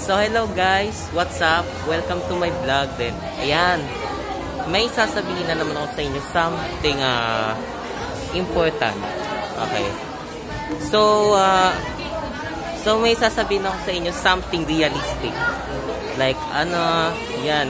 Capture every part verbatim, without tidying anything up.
So hello guys, what's up? Welcome to my vlog din. Ayan, may sasabihin na naman ako sa inyo something uh, important. Okay. So, uh, so may sasabihin ako sa inyo something realistic. Like ano, yan.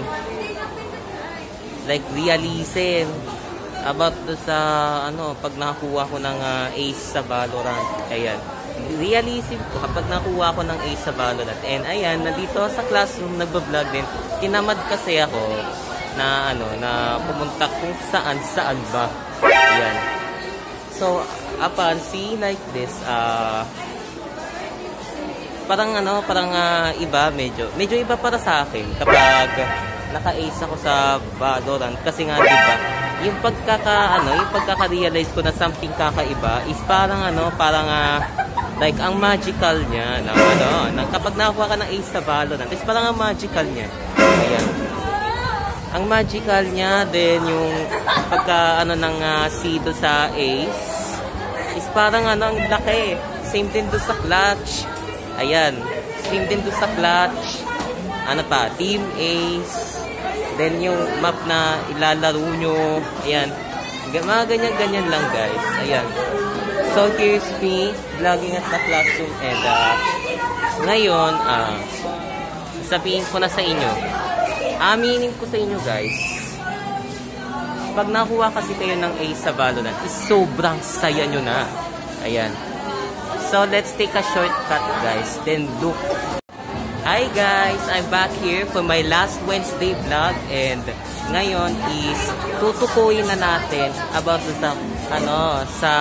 Like realism about to sa ano, pag nakakuha ko ng uh, ace sa Valorant. Ayan. Realism ko kapag nakuha ko ng ace sa Valorant. And ayan, nandito sa classroom nagba-vlog din. Tinamad kasi ako na ano, na pumunta kung saan saan ba. Ayan. So, upon see like this, uh, parang ano, parang uh, iba medyo. Medyo iba para sa akin kapag naka-ace ako sa Valorant kasi nga 'di ba? Yung pagkaka ano, yung pagkaka-realize ko na something kakaiba is parang ano, parang uh, like ang magical niya na ano, na kapag nakuha ka ng ace sa Valorant, is parang ang magical niya. Ayan. Ang magical niya din yung pagka ano ng uh, seed sa ace is parang ano, ang laki. Same din do sa clutch. Ayan. Same din do sa clutch. Ano pa? Team ace. Then yung map na ilalaro nyo. Ayan. Mga ganyan-ganyan lang guys. Ayan. So here's me vlogging at the classroom. And uh, ngayon, uh, sabihin ko na sa inyo. Aminin ko sa inyo guys. Pag nakuha kasi kayo ng ace sa Valorant, is sobrang saya nyo na. Ayan. So let's take a shortcut guys. Then look. Hi guys, I'm back here for my last Wednesday vlog and ngayon is tutukuyin na natin about the ano sa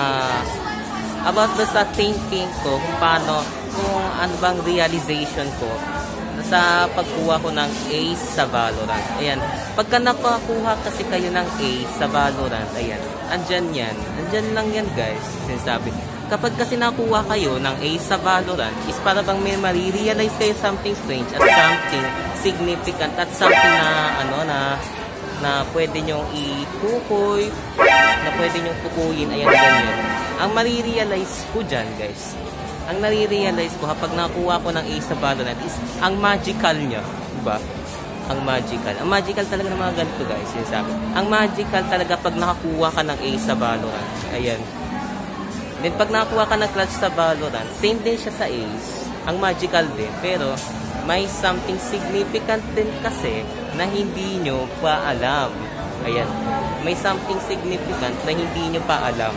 about the sa thinking ko kung paano, kung ano bang realization ko sa pagkuha ko ng ace sa Valorant. Ayan, pagka nakakuha kasi kayo ng ace sa Valorant, ayan, andyan yan, andyan lang yan guys, sinasabi. Kapag kasi nakuha kayo ng ace sa Valorant, is para bang may marirealize kayo something strange at something significant at something na ano na na pwede nyong itukoy, na pwede nyong tukuyin, ayan ganyan. Ang marirealize ko dyan guys, ang nare-realize ko kapag nakuha ko ng ace sa Valorant is ang magical niya, diba? Ang magical. Ang magical talaga ng mga ganito guys, yun sa akin. Ang magical talaga pag nakakuha ka ng ace sa Valorant. Ayan. Then pag nakakuha ka ng clutch sa Valorant, same din siya sa ace. Ang magical din. Pero may something significant din kasi na hindi nyo pa alam. Ayan. May something significant na hindi nyo pa alam.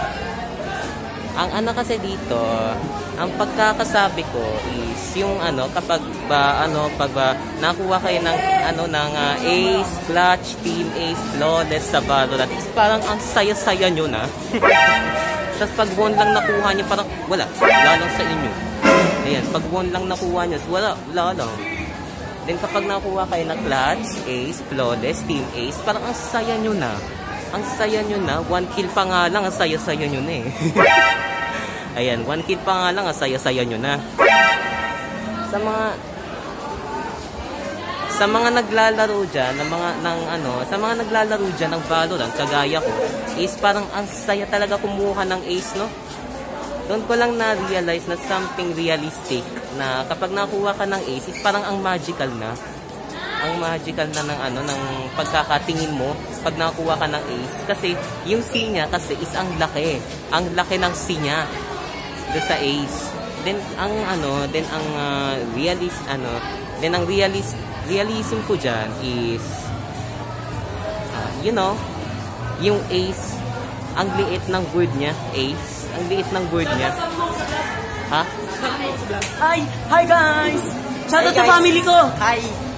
Ang ano kasi dito, ang pagkakasabi ko is yung ano, kapag ba ano, pag ba nakuha kayo ng ano ng uh, ace, clutch, team ace, flawless sa Valorant, is parang ang saya-saya nyo na. Tapos pag one lang nakuha nyo, parang wala, wala lang sa inyo. Ayan, pag one lang nakuha nyo, wala, wala lang. Then kapag nakuha kayo ng clutch, ace, flawless, team ace, parang ang saya nyo na. Ang saya nyo na, one kill pa nga lang, ang saya-saya nyo na eh. Ayan, one kill pa nga lang, ang saya-saya nyo na. Sa mga sa mga naglalaro dyan, ng mga, ng ano, sa mga naglalaro dyan ng Valorant, kagaya ko, is parang ang saya talaga kumuha ng ace, no? Doon ko lang na-realize na something realistic, na kapag nakuha ka ng ace, is parang ang magical na. Ang magical na ng ano, ng pagkakatingin mo pag nakuha ka ng ace. Kasi yung C niya kasi is ang laki. Ang laki ng C niya doon sa ace. Then ang ano, then ang uh, realist ano, then ang realist realism ko dyan is uh, you know, yung ace, ang liit ng word niya, ace, ang liit ng word niya. Ha? Hi! Hi guys! Shoutout sa family ko! Hi!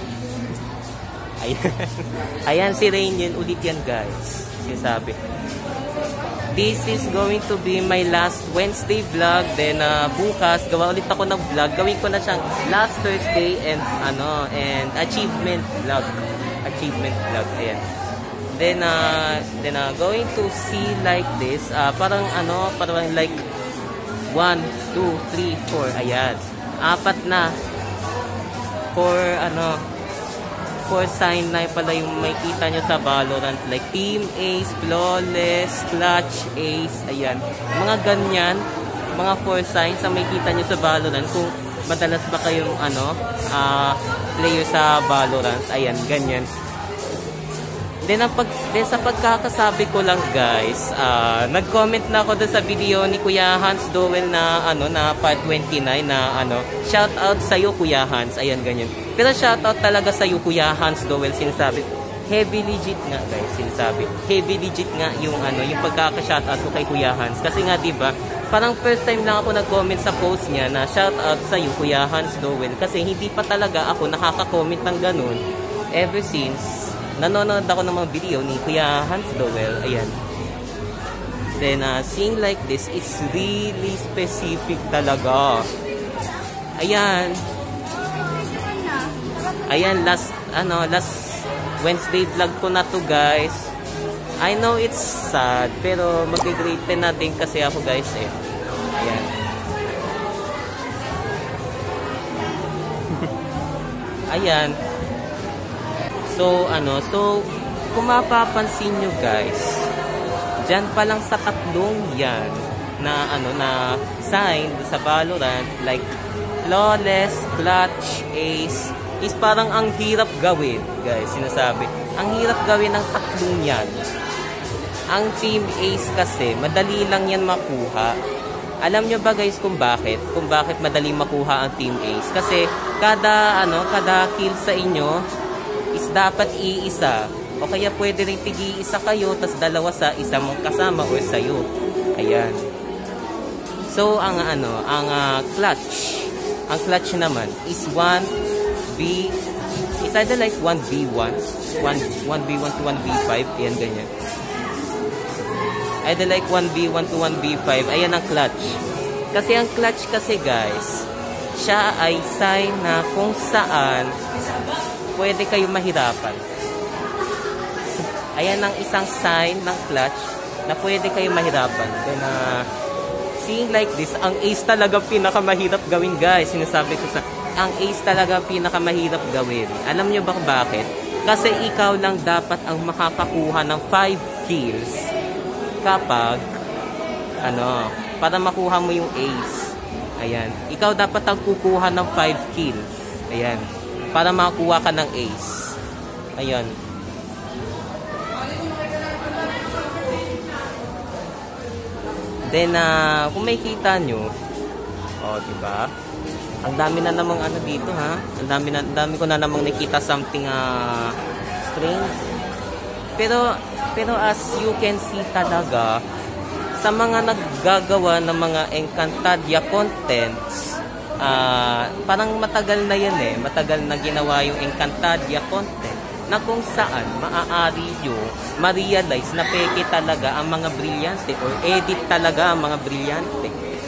Ayan, ayan si Rain yun, ulit yan guys. Sinasabi. This is going to be my last Wednesday vlog. Then uh, bukas, gawa ulit ako ng vlog. Gawin ko na siyang last Thursday and ano, and achievement vlog. Achievement vlog, ayan. Then, uh, then uh, going to see like this. Uh, parang ano, parang like one, two, three, four. Ayan. Apat na. For ano, for sign na pala yung makita nyo sa Valorant, like team ace, flawless, clutch ace, ayan, mga ganyan, mga four signs ang makita nyo sa Valorant kung madalas ba kayong ano, uh, player sa Valorant? Ayan, ganyan. Then, ang pag, then sa pagkakasabi ko lang guys, uh, nag-comment na ako doon sa video ni Kuya Hans Dowell na ano na part twenty-nine na ano, shout out sa iyo Kuya Hans. Ayan, ganyan. Pero shout out talaga sa iyo Kuya Hans Dowell, sinasabi. Heavy legit nga guys, sinasabi. Heavy legit nga yung ano, yung pagkaka-shout out ko kay Kuya Hans. Kasi nga 'di ba, parang first time lang ako nag-comment sa post niya na shout out sa iyo Kuya Hans Dowell kasi hindi pa talaga ako nakaka-comment ng ganun ever since nanonood ako ng mga video ni Kuya Hans Dowell. Ayan. Then, uh, seeing like this, it's really specific talaga. Ayan. Ayan, last, ano, last Wednesday vlog ko na to, guys. I know it's sad, pero mag-grade ten na din kasi ako, guys, eh. Ayan. Ayan. So, ano, so, kung mapapansin nyo guys, dyan pa lang sa tatlong yan, na, ano, na sign sa Valorant, like, flawless, clutch, ace, is parang ang hirap gawin, guys, sinasabi. Ang hirap gawin ng tatlong yan. Ang team ace kasi, madali lang yan makuha. Alam nyo ba guys kung bakit? Kung bakit madali makuha ang team ace? Kasi, kada, ano, kada kill sa inyo, is dapat iisa. O kaya pwede rin tigi-isa kayo, tas dalawa sa isa mong kasama or sa'yo. Ayan. So, ang ano, ang uh, clutch, ang clutch naman is one B, it's either like one B one, one B one to one B five, ayan ganyan. Either like one B one to one B five, ayan ang clutch. Kasi ang clutch kasi guys, siya ay sign na kung saan pwede kayo mahirapan. Ayan ang isang sign ng clutch na pwede kayo mahirapan. Then, uh, seeing like this, ang ace talaga pinakamahirap gawin guys. Sinasabi ko sa, ang ace talaga pinakamahirap gawin. Alam nyo ba bakit? Kasi ikaw lang dapat ang makakakuha ng five kills kapag, ano, para makuha mo yung ace. Ayan. Ikaw dapat ang kukuha ng five kills. Ayan. Para makakuha ka ng ace. Ayan. Then, uh, kung makikita nyo, oh, diba? Ang dami na namang ano dito, ha? Ang dami, na, dami ko na namang nakita something uh, strange. Pero, pero as you can see talaga, sa mga naggagawa ng mga Encantadia contents, Uh, parang matagal na yan eh. Matagal na ginawa yung Encantadia content na kung saan maaari yung ma-realize na peke talaga ang mga brilyante or edit talaga ang mga brilyante.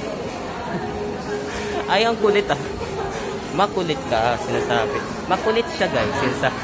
Ay, ang kulit ah. Makulit ka, sinasabi. Makulit siya guys, sinasabi.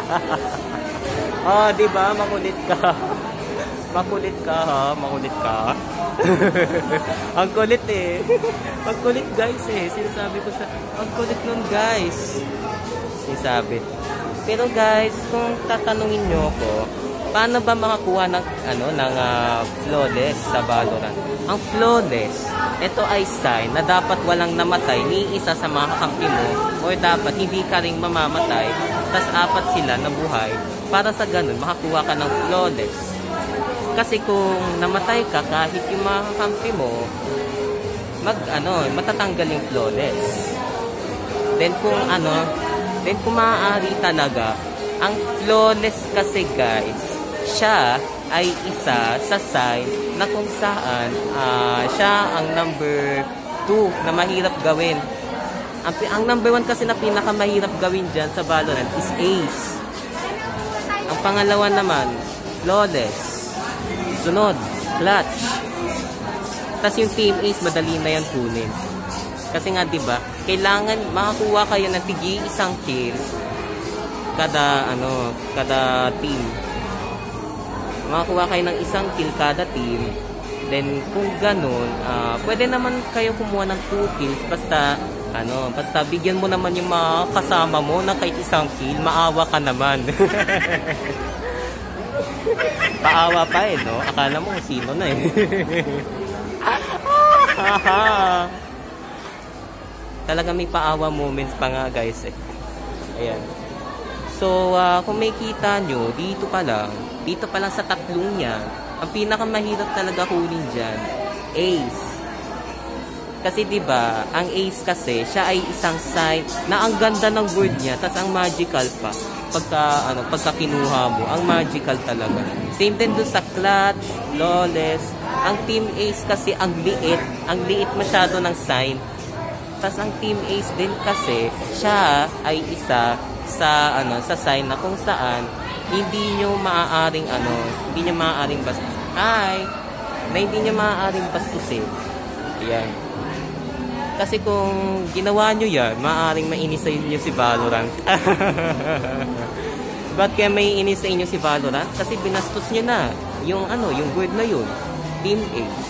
Oh, di ba? Makulit ka. Makulit ka ha, makulit ka. Ang kulit eh. Ang kulit guys eh. Sinasabi ko sa, ang kulit nun guys. Sinasabi. Pero guys, kung tatanungin nyo ko, paano ba makakuha ng, ano, ng uh, flawless sa Valorant? Ang flawless, ito ay sign na dapat walang namatay ni isa sa mga kakampi mo or dapat hindi ka rin mamamatay tas apat sila na buhay para sa ganun makakuha ka ng flawless. Kasi kung namatay ka, kahit yung mga kakampi mo, mag, ano, matatanggal yung flawless. Then kung ano, then kung maaari talaga, ang flawless kasi guys, siya ay isa sa sign na kung saan uh, siya ang number two na mahirap gawin. Ang, ang number one kasi na pinakamahirap gawin dyan sa Valorant is ace. Ang pangalawa naman, flawless. Sunod, clutch. Tapos yung team ace, madali na yan kunin. Kasi nga, diba, kailangan makakuha kayo ng tigi isang kill kada, ano, kada team. Makakuha kayo ng isang kill kada team. Then, kung ganun, uh, pwede naman kayo kumuha ng two kills. Basta, ano, basta bigyan mo naman yung mga kasama mo na kahit isang kill, maawa ka naman. Paawa pa eh, no? Akala mo kung sino na eh. Talaga may paawa moments pa nga guys eh. Ayan. So, uh, kung may kita nyo, dito pa lang, dito pa lang sa tatlong yan, ang pinakamahirap talaga kunin dyan, Ace. Kasi diba, ang Ace kasi, siya ay isang sign na ang ganda ng word niya, tas ang magical pa. Pagka, ano, pagka kinuha mo, ang magical talaga. Same din dun sa Clutch, Flawless. Ang Team Ace kasi, ang liit, ang liit masyado ng sign. Tas ang Team Ace din kasi, siya ay isa sa, ano, sa sign na kung saan, hindi nyo maaaring, ano, hindi nyo maaaring bastos. Hi! Na hindi nyo maaaring bastusin. Ayan. Kasi kung ginawa nyo yan, maaaring mainis sa inyo si Valorant. Ba't kaya may inis sa inyo si Valorant? Kasi binastos nyo na yung ano, yung word na yun. Team Ace.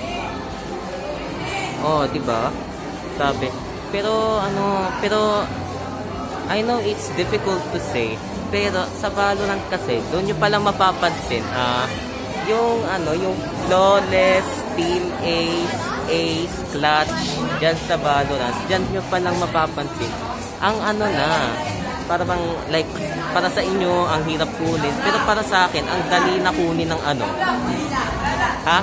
Oh, diba? Sabi. Pero ano, pero I know it's difficult to say. Pero sa Valorant kasi, doon nyo palang mapapansin, ah, yung ano, yung Flawless, Team Ace, Ace, Clutch, dyan sa Valorant, dyan nyo palang mapapansin. Ang ano na, para bang, like, para sa inyo, ang hirap kunin. Pero para sa akin, ang dali na kunin ng ano. Ha?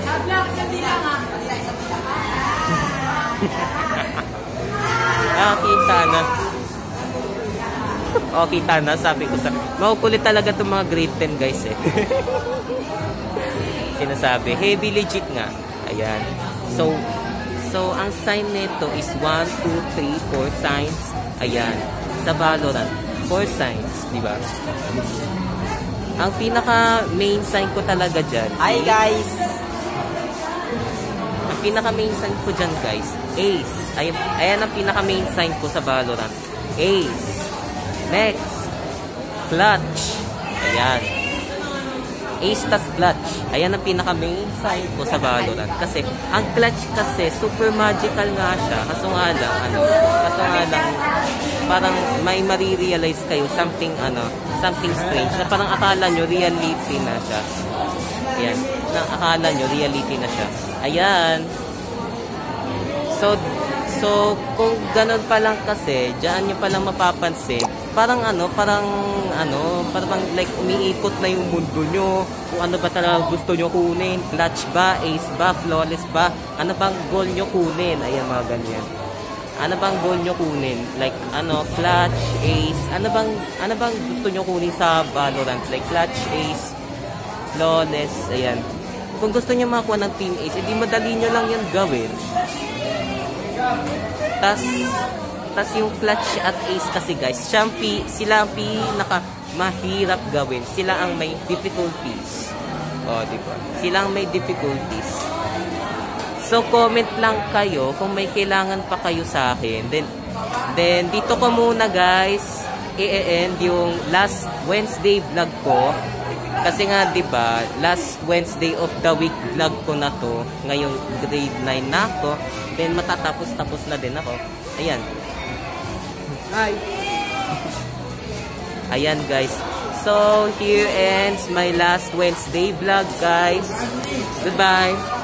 Ah, kita na. O, kita na, sabi ko sa... Makukulit talaga itong mga grade ten guys eh. Sinasabi, heavy legit nga. Ayan. So, so ang sign nito is one, two, three, four signs. Ayan. Sa Valorant, four signs, di ba? Ang pinaka main sign ko talaga dyan. Hi guys! Ang pinaka main sign ko dyan guys, Ace. Ayan, ayan ang pinaka main sign ko sa Valorant. Ace. Next, Clutch. Ayan. Ace tas Clutch. Ayan ang pinaka main sign ko sa Valorant. Kasi, ang Clutch kasi, super magical nga siya. Kaso nga lang, ano, kaso nga lang, parang may marirealize kayo something, ano, something strange. Na parang akala nyo, reality na siya. Ayan. Na akala nyo, reality na siya. Ayan. So, so, kung ganun pa lang kasi, dyan nyo palang mapapansin, parang ano, parang ano, parang like umiikot na yung mundo nyo. Kung ano ba talaga gusto nyo kunin. Clutch ba? Ace ba? Flawless ba? Ano bang goal nyo kunin? Ayan, mga ganyan. Ano bang goal nyo kunin? Like, ano, Clutch, Ace. Ano bang, ano bang gusto nyo kunin sa Valorant? Like, Clutch, Ace, Flawless. Ayan. Kung gusto nyo makakuha ng Team Ace, edi madali nyo lang yan gawin. Tas, tas yung Clutch at Ace kasi guys, siyang pi, sila ang pinaka mahirap gawin. Sila ang may difficulties. O, diba? Sila ang may difficulties. So, comment lang kayo kung may kailangan pa kayo sa akin. Then, then dito ko muna guys, i-end yung last Wednesday vlog ko. Kasi nga, diba, last Wednesday of the week vlog ko na to. Ngayong grade nine na ako. Then, matatapos-tapos na din ako. Ayan. Hi! Ayan, guys. So, here ends my last Wednesday vlog, guys. Goodbye!